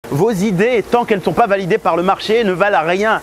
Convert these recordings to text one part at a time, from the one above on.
Vos idées, tant qu'elles ne sont pas validées par le marché, ne valent rien.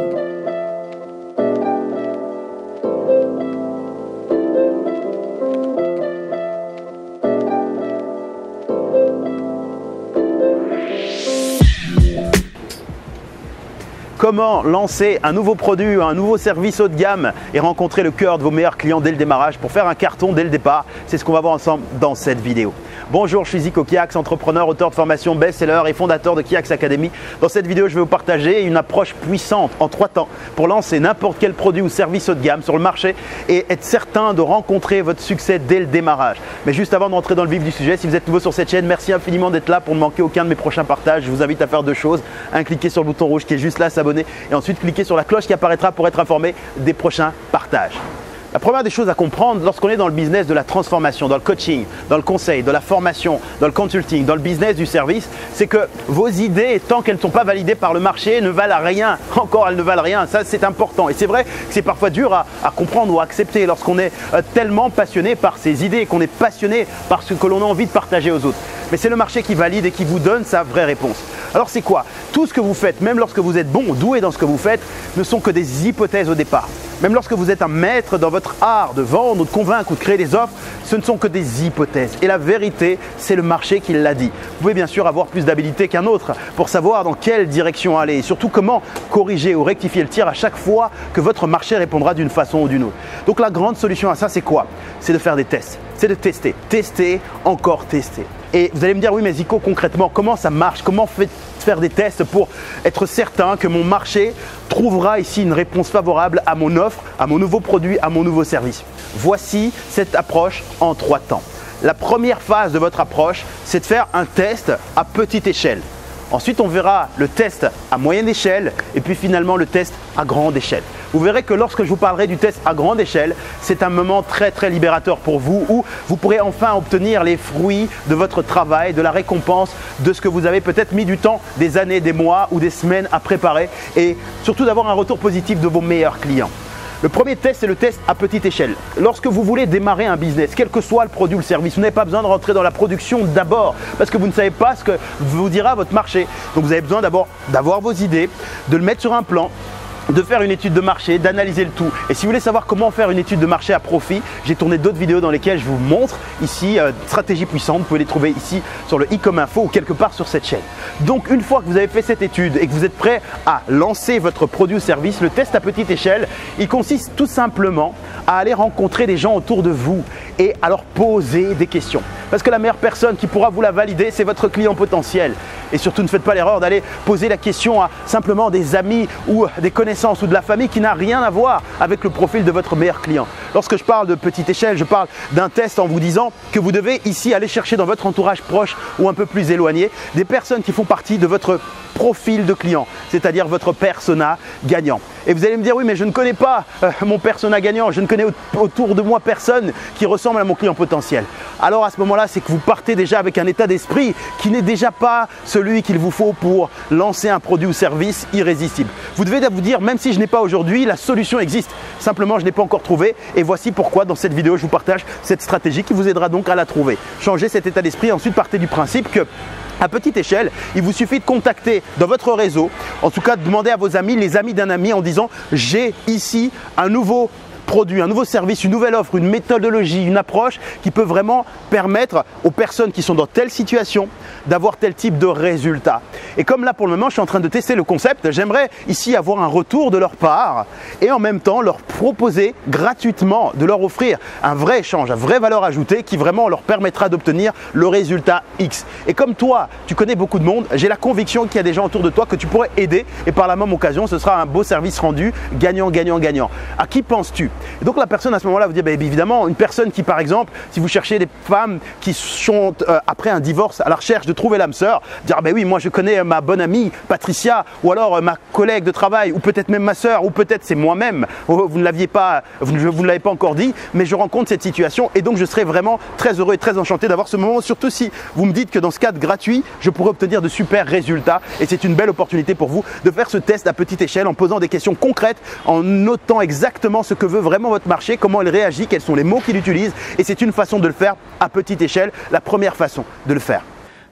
Comment lancer un nouveau produit, un nouveau service haut de gamme et rencontrer le cœur de vos meilleurs clients dès le démarrage pour faire un carton dès le départ? C'est ce qu'on va voir ensemble dans cette vidéo. Bonjour, je suis Zico Kiax, entrepreneur, auteur de formation, best-seller et fondateur de Kiax Academy. Dans cette vidéo, je vais vous partager une approche puissante en 3 temps pour lancer n'importe quel produit ou service haut de gamme sur le marché et être certain de rencontrer votre succès dès le démarrage. Mais juste avant de rentrer dans le vif du sujet, si vous êtes nouveau sur cette chaîne, merci infiniment d'être là pour ne manquer aucun de mes prochains partages. Je vous invite à faire 2 choses. Cliquez sur le bouton rouge qui est juste là, s'abonner, et ensuite cliquez sur la cloche qui apparaîtra pour être informé des prochains partages. La première des choses à comprendre lorsqu'on est dans le business de la transformation, dans le coaching, dans le conseil, de la formation, dans le consulting, dans le business du service, c'est que vos idées, tant qu'elles ne sont pas validées par le marché, ne valent rien. Encore, elles ne valent rien. Ça, c'est important. Et c'est vrai que c'est parfois dur à comprendre ou à accepter lorsqu'on est tellement passionné par ses idées, qu'on est passionné par ce que l'on a envie de partager aux autres. Mais c'est le marché qui valide et qui vous donne sa vraie réponse. Alors c'est quoi? Tout ce que vous faites, même lorsque vous êtes bon, doué dans ce que vous faites, ne sont que des hypothèses au départ. Même lorsque vous êtes un maître dans votre art de vendre, de convaincre ou de créer des offres, ce ne sont que des hypothèses. Et la vérité, c'est le marché qui l'a dit. Vous pouvez bien sûr avoir plus d'habilité qu'un autre pour savoir dans quelle direction aller et surtout comment corriger ou rectifier le tir à chaque fois que votre marché répondra d'une façon ou d'une autre. Donc la grande solution à ça, c'est quoi? C'est de faire des tests. C'est de tester. Tester, encore tester. Et vous allez me dire, oui mais Zico, concrètement, comment ça marche? Comment faire des tests pour être certain que mon marché trouvera ici une réponse favorable à mon offre, à mon nouveau produit, à mon nouveau service? Voici cette approche en 3 temps. La première phase de votre approche, c'est de faire un test à petite échelle. Ensuite, on verra le test à moyenne échelle et puis finalement le test à grande échelle. Vous verrez que lorsque je vous parlerai du test à grande échelle, c'est un moment très libérateur pour vous où vous pourrez enfin obtenir les fruits de votre travail, de la récompense de ce que vous avez peut-être mis du temps, des années, des mois ou des semaines à préparer et surtout d'avoir un retour positif de vos meilleurs clients. Le premier test, c'est le test à petite échelle. Lorsque vous voulez démarrer un business, quel que soit le produit ou le service, vous n'avez pas besoin de rentrer dans la production d'abord parce que vous ne savez pas ce que vous dira votre marché. Donc vous avez besoin d'abord d'avoir vos idées, de le mettre sur un plan, de faire une étude de marché, d'analyser le tout. Et si vous voulez savoir comment faire une étude de marché à profit, j'ai tourné d'autres vidéos dans lesquelles je vous montre ici stratégie puissante. Vous pouvez les trouver ici sur le i comme info ou quelque part sur cette chaîne. Donc une fois que vous avez fait cette étude et que vous êtes prêt à lancer votre produit ou service, le test à petite échelle, il consiste tout simplement à aller rencontrer des gens autour de vous et à leur poser des questions. Parce que la meilleure personne qui pourra vous la valider, c'est votre client potentiel. Et surtout, ne faites pas l'erreur d'aller poser la question à simplement des amis ou des connaissances ou de la famille qui n'a rien à voir avec le profil de votre meilleur client. Lorsque je parle de petite échelle, je parle d'un test en vous disant que vous devez ici aller chercher dans votre entourage proche ou un peu plus éloigné des personnes qui font partie de votre profil de client, c'est-à-dire votre persona gagnant. Et vous allez me dire, oui mais je ne connais pas mon persona gagnant, je ne connais autour de moi personne qui ressemble à mon client potentiel. Alors à ce moment-là, c'est que vous partez déjà avec un état d'esprit qui n'est déjà pas celui qu'il vous faut pour lancer un produit ou service irrésistible. Vous devez vous dire, même si je n'ai pas aujourd'hui, la solution existe. Simplement, je ne l'ai pas encore trouvée et voici pourquoi dans cette vidéo, je vous partage cette stratégie qui vous aidera donc à la trouver. Changez cet état d'esprit et ensuite partez du principe que à petite échelle, il vous suffit de contacter dans votre réseau, en tout cas de demander à vos amis, les amis d'un ami en disant « j'ai ici un nouveau produit, un nouveau service, une nouvelle offre, une méthodologie, une approche qui peut vraiment permettre aux personnes qui sont dans telle situation d'avoir tel type de résultat. » Et comme là pour le moment je suis en train de tester le concept, j'aimerais ici avoir un retour de leur part et en même temps leur proposer gratuitement de leur offrir un vrai échange, une vraie valeur ajoutée qui vraiment leur permettra d'obtenir le résultat X. Et comme toi, tu connais beaucoup de monde, j'ai la conviction qu'il y a des gens autour de toi que tu pourrais aider et par la même occasion, ce sera un beau service rendu gagnant, gagnant, gagnant. À qui penses-tu? Et donc la personne à ce moment-là vous dit, évidemment, une personne qui par exemple, si vous cherchez des femmes qui sont après un divorce à la recherche de trouver l'âme sœur, dire oui, moi je connais ma bonne amie Patricia ou alors ma collègue de travail ou peut-être même ma sœur ou peut-être c'est moi-même, vous ne l'avez pas encore dit, mais je rencontre cette situation et donc je serai vraiment très heureux et très enchanté d'avoir ce moment, surtout si vous me dites que dans ce cadre gratuit, je pourrais obtenir de super résultats et c'est une belle opportunité pour vous de faire ce test à petite échelle en posant des questions concrètes, en notant exactement ce que veut vraiment votre marché, comment il réagit, quels sont les mots qu'il utilise et c'est une façon de le faire à petite échelle, la première façon de le faire.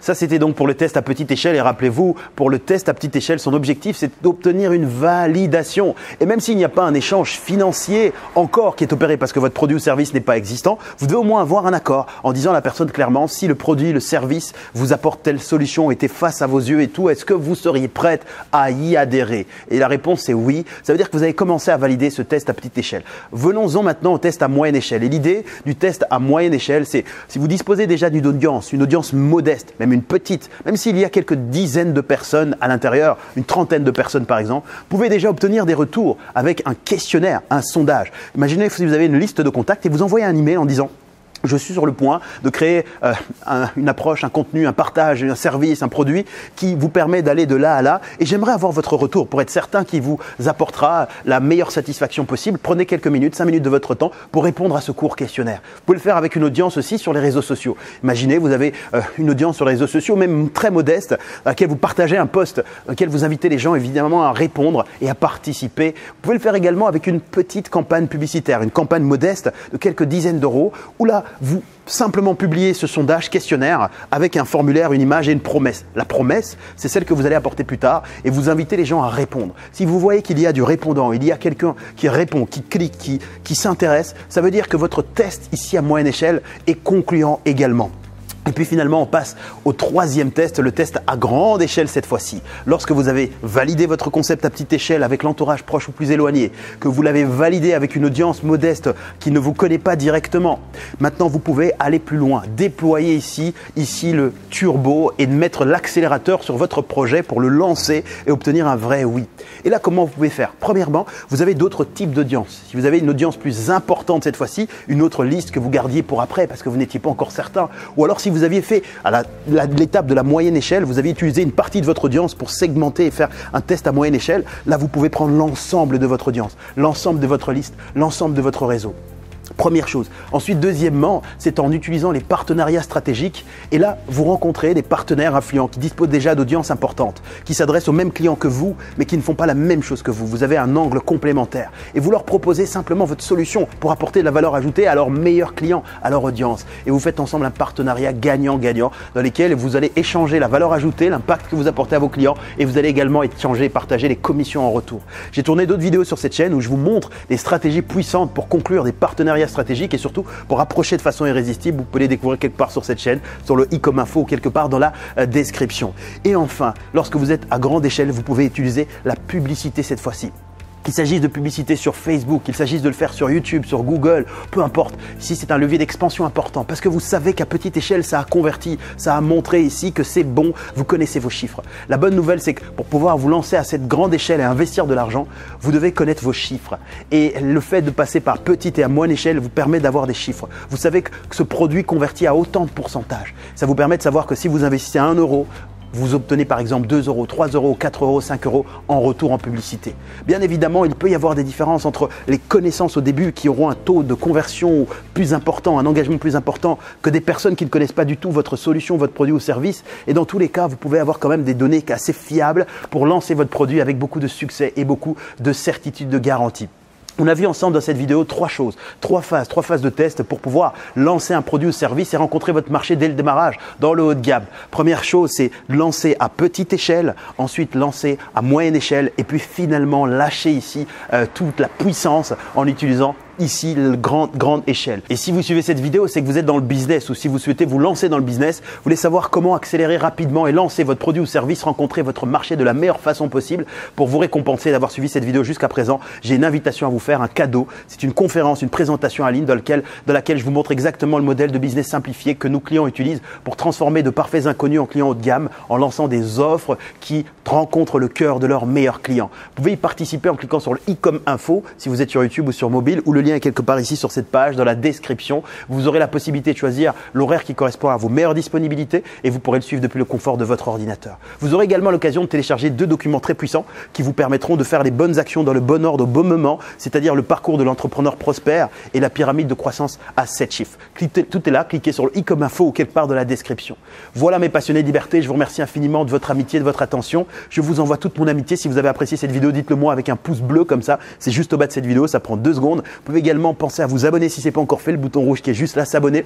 Ça, c'était donc pour le test à petite échelle. Et rappelez-vous, pour le test à petite échelle, son objectif, c'est d'obtenir une validation. Et même s'il n'y a pas un échange financier encore qui est opéré parce que votre produit ou service n'est pas existant, vous devez au moins avoir un accord en disant à la personne clairement si le produit, le service vous apporte telle solution, était face à vos yeux et tout, est-ce que vous seriez prête à y adhérer? Et la réponse est oui. Ça veut dire que vous avez commencé à valider ce test à petite échelle. Venons-en maintenant au test à moyenne échelle. Et l'idée du test à moyenne échelle, c'est si vous disposez déjà d'une audience, une audience modeste, même une petite, même s'il y a quelques dizaines de personnes à l'intérieur, une trentaine de personnes par exemple, vous pouvez déjà obtenir des retours avec un questionnaire, un sondage. Imaginez si vous avez une liste de contacts et vous envoyez un email en disant je suis sur le point de créer une approche, un contenu, un partage, un service, un produit qui vous permet d'aller de là à là et j'aimerais avoir votre retour pour être certain qu'il vous apportera la meilleure satisfaction possible. Prenez quelques minutes, 5 minutes de votre temps pour répondre à ce court questionnaire. Vous pouvez le faire avec une audience aussi sur les réseaux sociaux. Imaginez, vous avez une audience sur les réseaux sociaux, même très modeste, à laquelle vous partagez un post, à laquelle vous invitez les gens évidemment à répondre et à participer. Vous pouvez le faire également avec une petite campagne publicitaire, une campagne modeste de quelques dizaines d'euros où là, vous simplement publiez ce sondage questionnaire avec un formulaire, une image et une promesse. La promesse, c'est celle que vous allez apporter plus tard et vous invitez les gens à répondre. Si vous voyez qu'il y a du répondant, il y a quelqu'un qui répond, qui clique, qui s'intéresse, ça veut dire que votre test ici à moyenne échelle est concluant également. Et puis finalement, on passe au troisième test, le test à grande échelle cette fois-ci. Lorsque vous avez validé votre concept à petite échelle avec l'entourage proche ou plus éloigné, que vous l'avez validé avec une audience modeste qui ne vous connaît pas directement, maintenant vous pouvez aller plus loin, déployer ici le turbo et mettre l'accélérateur sur votre projet pour le lancer et obtenir un vrai oui. Et là, comment vous pouvez faire? Premièrement, vous avez d'autres types d'audience. Si vous avez une audience plus importante cette fois-ci, une autre liste que vous gardiez pour après parce que vous n'étiez pas encore certain, ou alors si vous aviez fait à l'étape de la moyenne échelle, vous avez utilisé une partie de votre audience pour segmenter et faire un test à moyenne échelle, là vous pouvez prendre l'ensemble de votre audience, l'ensemble de votre liste, l'ensemble de votre réseau. Première chose. Ensuite, deuxièmement, c'est en utilisant les partenariats stratégiques. Et là, vous rencontrez des partenaires influents qui disposent déjà d'audience importante, qui s'adressent aux mêmes clients que vous, mais qui ne font pas la même chose que vous. Vous avez un angle complémentaire. Et vous leur proposez simplement votre solution pour apporter de la valeur ajoutée à leurs meilleurs clients, à leur audience. Et vous faites ensemble un partenariat gagnant-gagnant dans lequel vous allez échanger la valeur ajoutée, l'impact que vous apportez à vos clients et vous allez également échanger et partager les commissions en retour. J'ai tourné d'autres vidéos sur cette chaîne où je vous montre des stratégies puissantes pour conclure des partenariats stratégiques et surtout pour approcher de façon irrésistible. Vous pouvez les découvrir quelque part sur cette chaîne, sur le i comme info ou quelque part dans la description. Et enfin, lorsque vous êtes à grande échelle, vous pouvez utiliser la publicité cette fois-ci. Qu'il s'agisse de publicité sur Facebook, qu'il s'agisse de le faire sur YouTube, sur Google, peu importe. Ici, c'est un levier d'expansion important parce que vous savez qu'à petite échelle, ça a converti, ça a montré ici que c'est bon, vous connaissez vos chiffres. La bonne nouvelle, c'est que pour pouvoir vous lancer à cette grande échelle et investir de l'argent, vous devez connaître vos chiffres. Et le fait de passer par petite et à moyenne échelle vous permet d'avoir des chiffres. Vous savez que ce produit convertit à autant de pourcentage. Ça vous permet de savoir que si vous investissez 1 euro, vous obtenez par exemple 2 euros, 3 euros, 4 euros, 5 euros en retour en publicité. Bien évidemment, il peut y avoir des différences entre les connaissances au début qui auront un taux de conversion plus important, un engagement plus important que des personnes qui ne connaissent pas du tout votre solution, votre produit ou service. Et dans tous les cas, vous pouvez avoir quand même des données assez fiables pour lancer votre produit avec beaucoup de succès et beaucoup de certitude de garantie. On a vu ensemble dans cette vidéo trois choses, trois phases de test pour pouvoir lancer un produit ou service et rencontrer votre marché dès le démarrage dans le haut de gamme. Première chose, c'est lancer à petite échelle, ensuite lancer à moyenne échelle et puis finalement lâcher ici toute la puissance en utilisant ici la grande échelle. Et si vous suivez cette vidéo, c'est que vous êtes dans le business ou si vous souhaitez vous lancer dans le business, vous voulez savoir comment accélérer rapidement et lancer votre produit ou service, rencontrer votre marché de la meilleure façon possible. Pour vous récompenser d'avoir suivi cette vidéo jusqu'à présent, j'ai une invitation à vous faire, un cadeau. C'est une conférence, une présentation en ligne dans laquelle je vous montre exactement le modèle de business simplifié que nos clients utilisent pour transformer de parfaits inconnus en clients haut de gamme en lançant des offres qui rencontrent le cœur de leurs meilleurs clients. Vous pouvez y participer en cliquant sur le i comme info si vous êtes sur YouTube ou sur mobile ou le lien est quelque part ici sur cette page dans la description. Vous aurez la possibilité de choisir l'horaire qui correspond à vos meilleures disponibilités et vous pourrez le suivre depuis le confort de votre ordinateur. Vous aurez également l'occasion de télécharger 2 documents très puissants qui vous permettront de faire les bonnes actions dans le bon ordre au bon moment, c'est-à-dire le parcours de l'entrepreneur prospère et la pyramide de croissance à 7 chiffres. Tout est là, cliquez sur le i comme info ou quelque part dans la description. Voilà mes passionnés de liberté, je vous remercie infiniment de votre amitié, de votre attention. Je vous envoie toute mon amitié. Si vous avez apprécié cette vidéo, dites-le moi avec un pouce bleu comme ça, c'est juste au bas de cette vidéo, ça prend 2 secondes. Vous pouvez également penser à vous abonner si ce n'est pas encore fait, le bouton rouge qui est juste là, s'abonner.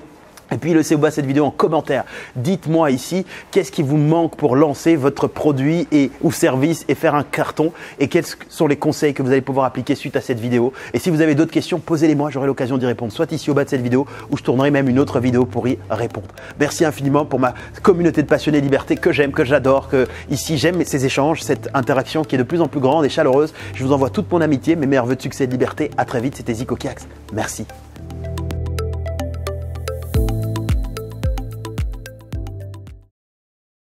Et puis laissez au bas de cette vidéo en commentaire. Dites-moi ici qu'est-ce qui vous manque pour lancer votre produit ou service et faire un carton et quels sont les conseils que vous allez pouvoir appliquer suite à cette vidéo. Et si vous avez d'autres questions, posez-les-moi, j'aurai l'occasion d'y répondre soit ici au bas de cette vidéo ou je tournerai même une autre vidéo pour y répondre. Merci infiniment pour ma communauté de passionnés liberté que j'aime, que j'adore, que ici j'aime ces échanges, cette interaction qui est de plus en plus grande et chaleureuse. Je vous envoie toute mon amitié, mes meilleurs vœux de succès et de liberté. À très vite, c'était Zico Kiax. Merci.